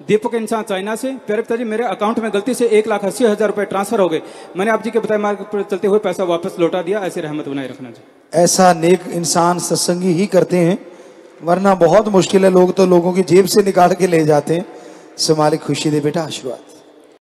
दीपक इंसान चाइना से, प्यारे पिताजी मेरे अकाउंट में गलती से 1,80,000 रुपए ट्रांसफर हो गए। मैंने आप जी के बताए मार्ग पर चलते हुए पैसा वापस लौटा दिया। ऐसे रहमत बनाए रखना जी। ऐसा नेक इंसान सत्संगी ही करते हैं, वरना बहुत मुश्किल है। लोग तो लोगों की जेब से निकाल के ले जाते हैं। सो मालिक खुशी दे बेटा, आशीर्वाद।